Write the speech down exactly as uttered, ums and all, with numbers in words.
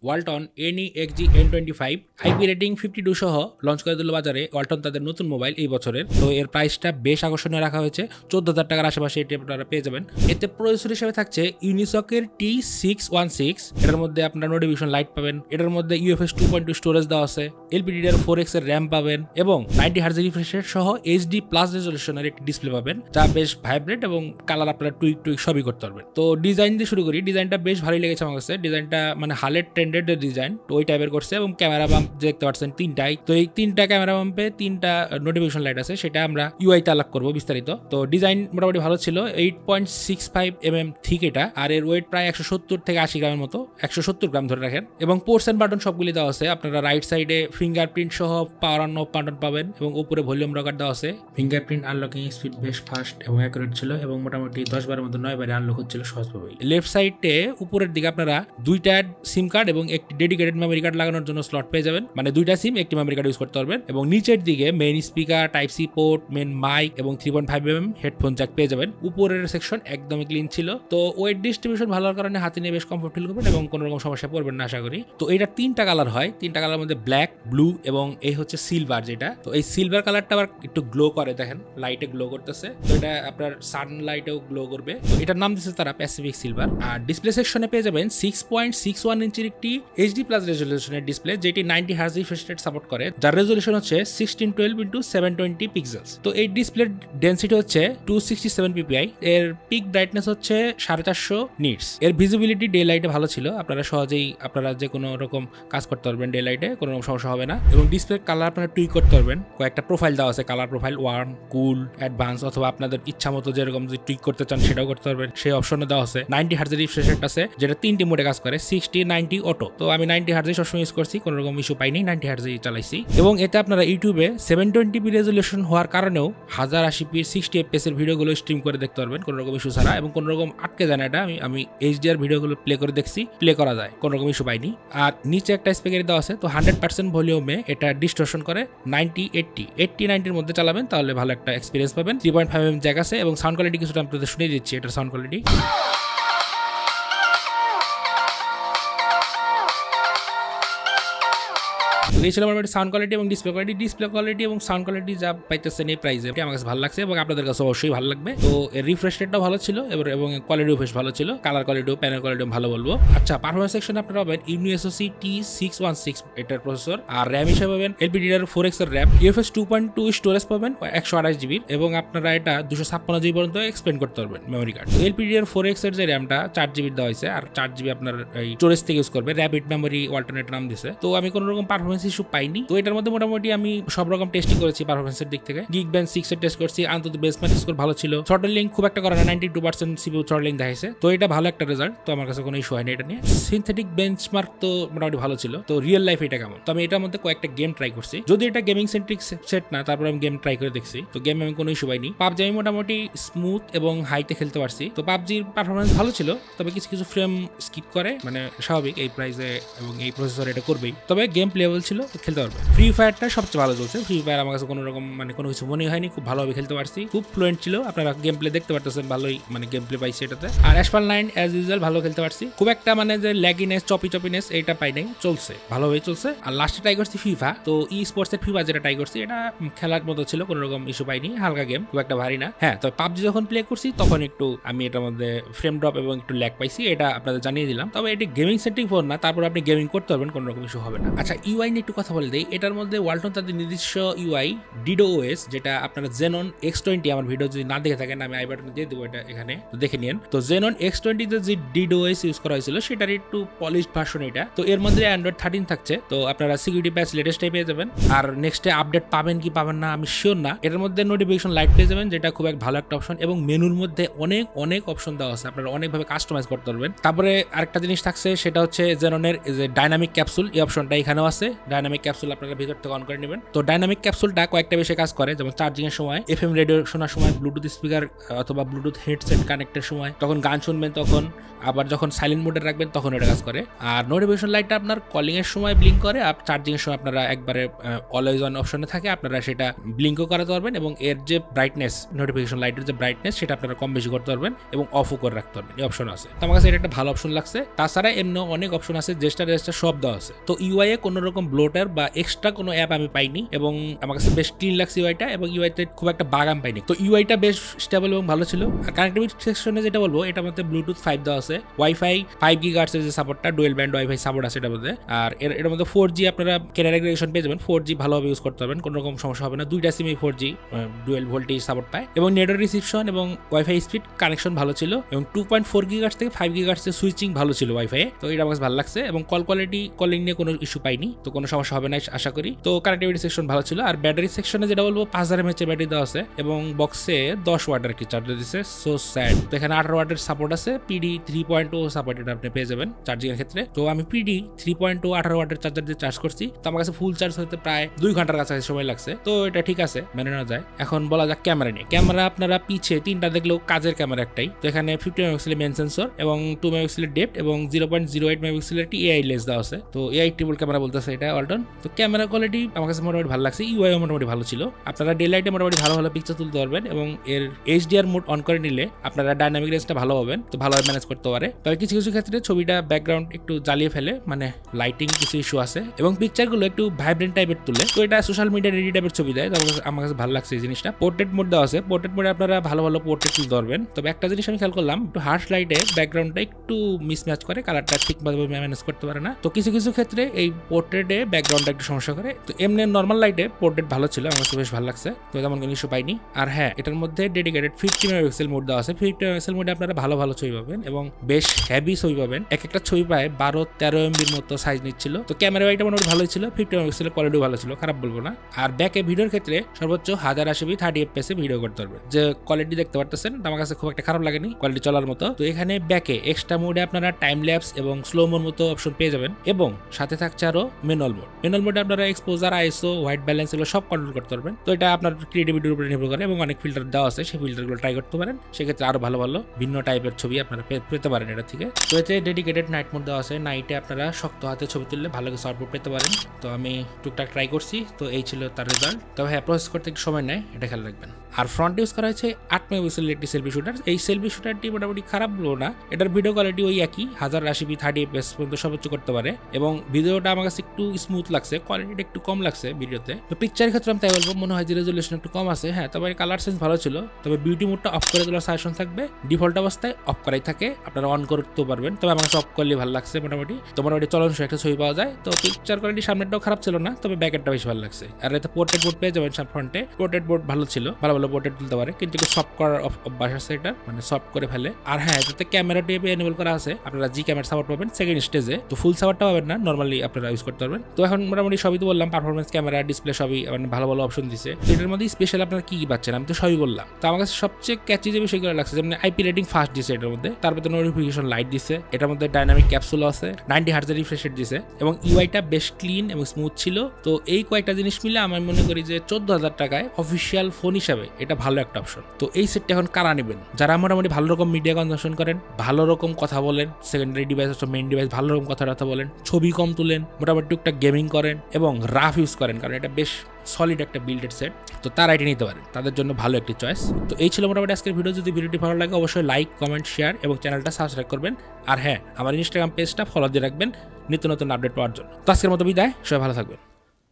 Walton N E X G N twenty five IP rating fifty two সহ launch করে দিল বাজারে ওয়ালটন তাদের নতুন মোবাইল এই বছরের। তো এর প্রাইসটা বেশ আকর্ষণীয় রাখা হয়েছে, চোদ্দ হাজার টাকার আশেপাশে এটি আপনারা পেয়ে যাবেন। এতে প্রসেসর হিসেবে থাকছে ইউনিসকের টি সিক্স ওয়ান সিক্স, এটার মধ্যে আপনারা নোটিফিকেশন লাইট পাবেন, এটার মধ্যে UFS two point two storage দেওয়া আছে, এলপিডিডিআর ফোর এক্স এর র্যাম পাবেন এবং নাইনটি হার্জ রিফ্রেশ রেট সহ এইচডি প্লাস রেজলিউশনের একটি ডিসপ্লে পাবেন, যা বেশ ভাইব্রেট এবং কালার আপনারা টুইক টুইক সবই করতে পারবেন। তো ডিজাইন দিয়ে শুরু করি, ডিজাইনটা বেশ ভালোই লেগেছে আমার কাছে। ডিজাইনটা মানে হালের ট্রেন্ডেড ডিজাইন, তো ওই টাইপের করছে এবং ক্যামেরা বাম্প দেখতে পাচ্ছেন তিনটাই। তো এই তিনটা ক্যামেরা বাম্পে তিনটা নোটিফিকেশন লাইট আছে, সেটা আমরা ইউআই তে আলাপ করবো বিস্তারিত। তো ডিজাইন মোটামুটি ভালো ছিল, eight point six five M M thick এটা, আর এর ওয়েট প্রায় একশো সত্তর থেকে আশি গ্রামের মতো, একশো সত্তর গ্রাম ধরে রাখেন। এবং পোর্টস এন্ড বাটন সবগুলি দেওয়া আছে, আপনারা রাইট সাইডে ফিঙ্গারপ্রিন্ট সহ পাওয়ার অন অফ বাটন পাবেন এবং উপরে ভলিউম রকার দেওয়া আছে। ফিঙ্গারপ্রিন্ট আনলকিং স্পিড বেশ ফাস্ট এবং অ্যাকুরেট ছিল এবং মোটামুটি দশ বারের মতো নয় বারে আনলক হচ্ছিল সহজভাবেই। লেফট সাইডে উপরের দিকে আপনারা দুইটা সিম কার্ড এবং একটি ডেডিকেটেড মেমোরি কার্ড লাগানোর জন্য স্লট পেয়ে যাবেন, মানে দুইটা সিম একটি মেমোরি কার্ড ইউজ করতে পারবেন। এবং নিচের দিকে main speaker, type C port, main mic এবং three point five M M headphone jack পেয়ে যাবেন। উপরের সেকশন একদমই ক্লিন ছিল। তো ওয়েট ডিস্ট্রিবিউশন ভালো হওয়ার কারণে হাতে নিয়ে বেশ কমফোর্ট ফিল করবেন এবং কোনো রকম সমস্যা পড়বেন না আশা করি। তো এটা তিনটা কালার হয়, তিনটা কালার মধ্যে ব্ল্যাক, ব্লু এবং এই হচ্ছে সিলভার, যেটা তো এই সিলভার কালারটা আবার একটু গ্লো করে, দেখেন লাইটে গ্লো করতেছে। তো এটা আপনার সানলাইটেও গ্লো করবে। তো এটার নাম দিচ্ছে তারা প্যাসিফিক সিলভার। আর ডিসপ্লে সেকশনে পেয়ে যাবেন সিক্স পয়েন্ট সিক্স ওয়ান ইঞ্চির একটি এইচডি প্লাস রেজলিউশনের ডিসপ্লে, যেটি ninety hertz refresh rate support করে, যার রেজলিউশন হচ্ছে sixteen twelve into seven twenty pixels. তো এই ডিসপ্লের ডেন্সিটি হচ্ছে টু সিক্সটি সেভেন পিপিআই, এর পিক ব্রাইটনেস হচ্ছে সাড়ে চারশো নিটস। এর ভিজিবিলিটি ডে লাইটে ভালো ছিল, আপনারা সহজেই আপনারা যে কোনো রকম কাজ করতে পারবেন ডে লাইটে, কোনো রকম সমস্যা হবে না। এবং ডিসপ্লে কালার আপনারা টুইক করতে পারবেন, কয়েকটা প্রোফাইল দেওয়া আছে, colour profile warm, cool, advance, অথবা আপনাদের ইচ্ছা মতো যেরকম যে টুইক করতে চান সেটাও করতে পারবেন, সেই অপশনে দেওয়া আছে। নাইনটি হার্জ রিফ্রেশ রেট আছে, যেটা তিনটি মোডে কাজ করে, সিক্সটি, নাইনটি, অটো। তো আমি নাইনটি হার্জে সবসময় ইউজ করছি, কোনো রকম ইস্যু পাইনি, নাইনটি হার্জেই চালাইছি। এবং এতে আপনারা ইউটিউবে সেভেন টোয়েন্টি পি রেজলিউশন হওয়ার কারণেও হাজার আশি পি সিক্সটি এফপিএস এর ভিডিওগুলো স্ট্রিম করে দেখতে পারবেন কোনো রকম ইস্যু ছাড়া, এবং কোনো রকম আটকে যায় না। এটা আমি আমি এইচডিআর ভিডিওগুলো প্লে করে দেখছি, প্লে করা যায়, কোনো রকম ইস্যু পাইনি। আর নিচে একটা স্পিকার দেওয়া আছে, তো হান্ড্রেড পার্সেন্ট ভলিউমে এটা ডিস্টর্শন করে নাইনটি এইটটি এইটটি নাইনটির মধ্যে চালাবেন, তাহলে ভালো একটা এক্সপিরিয়েন্স পাবেন। Three point five M jack আছে এবং সাউন্ড কোয়ালিটি কিছুটা আপনাদের শুনিয়ে দিচ্ছি, এটার সাউন্ড কোয়ালিটি। এই ছিল আমার সাউন্ড কোয়ালিটি এবং ডিসপ্লে কোয়ালিটি। ডিসপ্লে কোয়ালিটি এবং সাউন্ড কোয়ালিটি যা পাইতেছেন এই প্রাইসে আমার কাছে ভালো লাগছে এবং আপনাদের কাছে অবশ্যই ভালো লাগবে। তো এর রিফ্রেশ রেটটাও ভালো ছিল এবং কোয়ালিটিও বেশ ভালো ছিল, কালার কোয়ালিটিও, প্যানেল কোয়ালিটিও ভালো বলবো। আচ্ছা, পারফরমেন্স সেকশনে আপনারা পাবেন Unisoc T six one six এটার প্রসেসর, আর র্যাম হিসেবে পাবেন এলপিডিডিআর ফোর এক্স এর RAM, UFS two point two storage পাবেন একশো আঠাশ জিবির, এবং আপনারা এটা দুশো ছাপ্পান্ন জিবি পর্যন্ত এক্সপেন্ড করতে পারবেন memory card. LPDDR four X এর যে র্যামটা চার জিবির দেওয়া হয়েছে, আর চার জিবি আপনার এই স্টোরেজ থেকে ইউজ করবে, র্যাপিড মেমোরি অল্টারনেট নাম দিছে। তো আমি কোনো রকম পারফরমেন্স ইস্যু পাইনি। তো এটার মধ্যে মোটামুটি আমি সব রকম টেস্টিং করেছি পারফরমেন্সের দিক থেকে। গিগব্যান্ড সিক্স এর টেস্ট করছি, আন্তত বেসমেন্ট স্কোর ভালো ছিল, থ্রটলিং খুব একটা করে না, ninety two percent CPU throttling দেখাইছে, তো এটা ভালো একটা রেজাল্ট। তো আমার কাছে কোনো ইস্যু হয়নি এটা নিয়ে। সিনথেটিক বেঞ্চমার্ক তো মোটামুটি ভালো ছিল। তো রিয়েল লাইফ এটা কেমন, তো আমি এটার মধ্যে কয়েকটা গেম ট্রাই করছি, যদি এটা গেমিং সেন্ট্রিক সেট না, তারপর আমি গেম ট্রাই করে দেখছি। তো গেমে আমি কোনো ইস্যু পাইনি। পাবজি আমি মোটামুটি স্মুথ এবং হাইতে খেলতে পারছি। তো পাবজির পারফরমেন্স ভালো ছিল, তবে কিছু কিছু ফ্রেম স্কিপ করে, মানে স্বাভাবিক এই প্রাইসে এবং এই প্রসেসর এটা করবেই, তবে গেম প্লেয়েবল ছিল, তো খেলতে পারবে। ফ্রি ফায়ারটা সবচেয়ে ভালো চলছে। ফ্রি ফায়ার আমার কাছে কোনো রকম মানে কোনো কিছু মনে হয়নি, খুব ভালোভাবে খেলতে পারছি, খুব ফ্লুয়েন্ট ছিল। আপনারা গেম প্লে দেখতে পারতেছেন, ভালোই মানে গেম প্লে পাইছি এটাতে। আর অ্যাসফাল্ট নাইন অ্যাজ ইউজুয়াল ভালো খেলতে পারছি, খুব একটা মানে যে ল্যাগিনেস, চপি চপিনেস এটা পাই নাই, চলছে ভালোভাবে চলছে। আর লাস্টে ট্রাই করছি ফিফা, তো ই স্পোর্টসের ফিফা যেটা ট্রাই করছি, এটা খেলার মতো ছিল, কোনো রকম ইস্যু পাইনি, হালকা গেম, খুব একটা ভারী না। হ্যাঁ, তো পাবজি যখন প্লে করছি তখন একটু আমি এটার মধ্যে ফ্রেম ড্রপ এবং একটু ল্যাগ পাইছি, এটা আপনাদের জানিয়ে দিলাম। তবে এটি গেমিং সেন্ট্রিক ফোন না, তারপর আপনি গেমিং করতে পারবেন, কোনো রকম ইস্যু হবে না। আচ্ছা, ইউআই নিয়ে একটু কথা বলে দেই। এটার মধ্যে ওয়ালটন তাদের নিজস্ব ইউআই ডিডোওএস, যেটা আপনারা জেনন এক্স টোয়েন্টি, আমার ভিডিও যদি না দেখে থাকেন আমি আই বাটনে দিয়ে দেবো, এটা এখানে তো দেখে নিন। তো জেনন এক্স টোয়েন্টিতে যে ডিডোওএস ইউজ করা হয়েছিল সেটার একটু পলিশড ভার্সন এটা। তো এর মধ্যে অ্যান্ড্রয়েড থার্টিন থাকছে, তো আপনারা সিকিউরিটি প্যাচ লেটেস্টটাই পেয়ে যাবেন। আর নেক্সটে আপডেট পাবেন কি পাবেন না আমি শিওর না। এটার মধ্যে নোটিফিকেশন লাইট পেয়ে যাবেন, যেটা খুব এক ভালো একটা অপশন, এবং মেনুর মধ্যে অনেক অনেক অপশন দেওয়া আছে, আপনারা অনেকভাবে কাস্টমাইজ করতে পারবেন। তারপরে আরেকটা জিনিস থাকছে, সেটা হচ্ছে জেননের যে ডাইনামিক ক্যাপসুল, এই অপশনটা এখানেও আছে। ডাইনামিক ক্যাপসুল আপনারা ভিতর থেকে অন করে নেবেন। তো ডাইনামিক ক্যাপসুলটা কয়েকটা বেশি কাজ করে, যেমন চার্জিং এর সময়, এফএম রেডিও শোনার সময়, ব্লুটুথ স্পিকার অথবা ব্লুটুথ হেডসেট কানেক্টের সময়, তখন গান শুনবেন তখন, আবার যখন সাইলেন্ট মোডে রাখবেন তখন এটা কাজ করে। আর নোটিফিকেশন লাইটটা আপনার কলিং এর সময় ব্লিঙ্ক করে, আর চার্জিং এর সময় আপনারা একবারে অলওয়েজ অন অপশনে থাকে, আপনারা সেটা ব্লিঙ্কও করাতে পারবেন এবং এর যে ব্রাইটনেস, নোটিফিকেশন লাইটের যে ব্রাইটনেস সেটা আপনারা কম বেশি করতে পারবেন এবং অফও করে রাখতে পারবেন, এই অপশন আছে। তো আমার কাছে এটা একটা ভালো অপশন লাগছে। তাছাড়া এমনি অনেক অপশন আছে, জেস্টার রেজিস্টার সব দেওয়া আছে। তো ইউআই এ কোনো রকম ব্লোটার বা এক্সট্রা কোনো অ্যাপ আমি পাইনি এবং আমার কাছে বেশ ক্লিন লাগছে ইউআইটা, এবং ইউআইতে খুব একটা বাগ আমি পাইনি। তো ইউআইটা বেশ স্টেবল এবং ভালো ছিল। আর কানেক্টিভিটি সেকশনে যেটা বলবো, এটার মধ্যে ব্লুটুথ ফাইভ দেওয়া আছে, ওয়াইফাই ফাইভ গিগাহার্টজ এর যে সাপোর্টটা, ডুয়েল ব্যান্ড ওয়াইফাই সাপোর্ট আছে এটার মধ্যে। আর এর এর মধ্যে ফোর জি আপনারা ক্যারিয়ার অ্যাগ্রিগেশন পেয়ে যাবেন, ফোর জি ভালোভাবে ইউজ করতে পারবেন, কোনো রকম সমস্যা হবে না। দুইটা সিমই four G dual voltage support পায় এবং নেটওয়ার্ক রিসিপশন এবং ওয়াইফাই স্পিড কানেকশন ভালো ছিল এবং টু পয়েন্ট ফোর গিগাহার্টজ থেকে ফাইভ গিগাহার্টজ এর সুইচিং ভালো ছিল ওয়াইফাই। তো এটা আমার ভালো লাগছে এবং কল কোয়ালিটি, কলিং নিয়ে কোনো ইস্যু পাইনি, তো কোনো সমস্যা হবে না আশা করি। তো কানেক্টিভিটি সেকশন ভালো ছিল। আর ব্যাটারি সেকশনে যেটা বলবো, পাঁচ হাজার এমএএইচ এর ব্যাটারি দেওয়া আছে এবং বক্সে দশ ওয়াটের কি চার্জার দিচ্ছে, সো স্যাড। তো এখানে আঠারো ওয়াটের সাপোর্ট আছে, PD three point O support এটা আপনি পেয়ে যাবেন চার্জিং এর ক্ষেত্রে। তো আমি পিডি থ্রি পয়েন্ট ও আঠারো ওয়াটের চার্জার দিয়ে চার্জ করছি, তো আমার কাছে ফুল চার্জ হতে প্রায় দুই ঘন্টার কাছাকাছি সময় লাগছে। তো এটা ঠিক আছে, মেনে নেওয়া যায়। এখন বলা যাক ক্যামেরা নিয়ে। ক্যামেরা আপনারা পিছে তিনটা দেখলেও কাজের ক্যামেরা একটাই। তো এখানে ফিফটি মেগাপিক্সেলের মেন সেন্সর এবং টু মেগাপিক্সেলের ডেপথ এবং জিরো পয়েন্ট জিরো এইট মেগাপিক্সেলের একটি এআই লেন্স দেওয়া আছে। তো এআই ট্রিপল ক্যামেরা বলতেছে এটা ওয়ালটন। তো ক্যামেরা কোয়ালিটি আমার কাছে মোটামুটি ভালো লাগছে, ইউআইও মোটামুটি ভালো ছিল। আপনারা ডে লাইটে মোটামুটি ভালো ভালো পিকচার তুলতে পারবেন এবং এর এইচডিআর মোড অন করে নিলে আপনারা ডাইনামিক রেঞ্জটা ভালো পাবেন, তো ভালোভাবে ম্যানেজ করতে পারে। তবে কিছু কিছু ক্ষেত্রে ছবিটা ব্যাকগ্রাউন্ড একটু জ্বালিয়ে ফেলে, মানে লাইটিং কিছু ইস্যু আছে এবং পিকচারগুলো একটু ভাইব্রেন্ট টাইপের তুলে, তো এটা সোশ্যাল মিডিয়া রেডি টাইপের ছবি দেয়। তো আমার কাছে ভালো লাগছে এই জিনিসটা। পোর্ট্রেট মোড দেওয়া আছে, পোর্ট্রেট মোডে আপনারা ভালো ভালো পোর্ট্রেট তুলতে পারবেন। তবে একটা জিনিস আমি খেয়াল করলাম, একটু হার্শ লাইটে ব্যাকগ্রাউন্ডটা একটু মিসম্যাচ করে, কালারটা ঠিকভাবে ম্যানেজ করতে পারে না। তো কিছু কিছু ক্ষেত্রে এই পোর্ট্রেটে ব্যাকগ্রাউন্ডটা একটু সমস্যা করে। তো এমনি নর্মাল লাইটে পোর্ট্রেট ভালো ছিল, আমার কাছে বেশ ভালো লাগছে, তো তেমন কোনো ইস্যু পাইনি। আর হ্যাঁ, এটার মধ্যে ডেডিকেটেড ফিফটি মেগাপিক্সেল মোড দেওয়া আছে। ফিফটি মেগাপিক্সেল মোডে আপনারা ভালো ভালো ছবি পাবেন এবং বেশ হেভি ছবি পাবেন। এক একটা ছবি পায় বারো তেরো এমবির মতো সাইজ নিচ্ছিল। তো ক্যামেরা ওয়াইটা মোটামুটি ভালোই ছিল, ফিফটি মেগাপিক্সেলের কোয়ালিটিও ভালো ছিল, খারাপ বলবো না। আর ব্যাকে ভিডিওর ক্ষেত্রে সর্বোচ্চ হাজার আশি বি থার্টি এফপিএস এ ভিডিও করতে পারবেন, যে কোয়ালিটি দেখতে পারতেছেন আমার কাছে খুব একটা খারাপ লাগেনি, কোয়ালিটি চলার মতো। তো এখানে ব্যাকে এক্সট্রা মোডে আপনারা টাইম ল্যাপস এবং স্লো মোর মতো অপশন পেয়ে যাবেন এবং সাথে থাকছে আরো ম্যানুয়াল মোড। ম্যানুয়াল মোডে আপনারা এক্সপোজার, আইএসও, হোয়াইট ব্যালেন্স এগুলো সব কন্ট্রোল করতে পারবেন। তো এটা আপনার ক্রিয়েটিভিটির উপরে নির্ভর করে এবং অনেক ফিল্টার দেওয়া আছে, সেই ফিল্টারগুলো ট্রাই করতে পারেন, সেক্ষেত্রে আরো ভালো ভালো ভিন্ন টাইপের ছবি আপনারা পেতে পারেন এটা থেকে। তো এতে ডেডিকেটেড নাইট মোড দেওয়া আছে, নাইটে আপনারা শক্ত হাতে ছবি তুললে ভালো কিছু আউটপুট পেতে পারেন। তো আমি টুকটাক ট্রাই করছি, তো এই ছিল তার রেজাল্ট। তবে হ্যাঁ, প্রসেস করতে একটু সময় নেয়, এটা খেয়াল রাখবেন। আর ফ্রন্ট ইউজ করা হয়েছে আট মেগাপিক্সেলের একটি সেলফি শুটার। এই সেলফি শুটারটি মোটামুটি খারাপ বলবো না, এটার ভিডিও কোয়ালিটি ওই একই হাজার আশি বি থার্টি এফপিএস পর্যন্ত সর্বোচ্চ করতে পারে এবং ভিডিওটা আমার কাছে একটু স্মুথ লাগছে, কোয়ালিটিটা একটু কম লাগছে ভিডিওতে। তো পিকচারের ক্ষেত্রে আমি তাই বলবো, মনে হয় যে রেজুলেশন একটু কম আছে। হ্যাঁ, তবে কালার সেন্স ভালো ছিল। তবে বিউটি মোডটা অফ করে তোলার সাজেশন থাকবে, ডিফল্ট অবস্থায় অফ করাই থাকে, আপনারা অন করতেও পারবেন। তবে আমার কাছে অফ করলে ভালো লাগছে মোটামুটি। তো মোটামুটি চলনসই একটা ছবি পাওয়া যায়। তো পিকচার কোয়ালিটি সামনেরটাও খারাপ ছিল না, তবে ব্যাকেরটা বেশি ভালো লাগছে। আর এতে পোর্ট্রেট বোর্ড পেয়ে যাবেন ফ্রন্টে, পোর্ট্রেট বোর্ড ভালো ছিল, ভালো ভালো পোর্ট্রেট তুলতে পারে, কিন্তু একটু সফট করার অভ্যাস আছে, এটা মানে সফট করে ফেলে। আর হ্যাঁ, এটাতে ক্যামেরা টেপ এনেবল করা আছে, আপনারা জি ক্যামেরা সাপোর্ট পাবেন সেকেন্ড স্টেজে। তো ফুল সাপোর্টটা পাবেন না, নর্মালি আপনারা ইউজ করতে পারবেন। তো এখন মোটামুটি সবই তো বললাম, পারফরমেন্স, ক্যামেরা, ডিসপ্লে সবই মানে ভালো ভালো অপশন দিছে। তো এটার মধ্যে স্পেশাল আপনারা কি কি পাচ্ছেন আমি তো সবই বললাম। তো আমার কাছে সবচেয়ে ক্যাচি যে বিষয়গুলো লাগছে, যেমন আইপি রেটিং ফাস্ট দিছে এটার মধ্যে, তারপরে নোটিফিকেশন লাইট দিছে, এটার মধ্যে ডাইনামিক ক্যাপসুল আছে, নাইনটি হার্টজের রিফ্রেশ রেট দিছে এবং ইউআইটা বেশ ক্লিন এবং স্মুথ ছিল। তো এই কয়েকটা জিনিস মিলে আমি মনে করি যে চোদ্দ হাজার টাকায় অফিসিয়াল ফোন হিসাবে এটা ভালো একটা অপশন। তো এই সেটটা এখন কারা নেবেন? যারা মোটামুটি ভালো রকম মিডিয়া কনজাম্পশন করেন, ভালো রকম কথা বলেন, সেকেন্ডারি ডিভাইস অথবা মেইন ডিভাইস ভালো রকম কথাবার্তা বলেন, ছবি কম তুলেন, মোটামুটি টুকটাক গেমিং করেন এবং রাফ ইউজ করেন, কারণ এটা বেশ সলিড একটা বিল্ডেড সেট, তো তারা এটা নিতে পারেন, তাদের জন্য ভালো একটি চয়েস। তো এই ছিল মোটামুটি আজকের ভিডিও। যদি ভিডিওটি ভালো লাগে অবশ্যই লাইক, কমেন্ট, শেয়ার এবং চ্যানেলটা সাবস্ক্রাইব করবেন। আর হ্যাঁ, আমার ইনস্টাগ্রাম পেজটা ফলো দিয়ে রাখবেন নিত্য নতুন আপডেট পাওয়ার জন্য। তো আজকের মতো বিদায়, সবাই ভালো থাকবেন।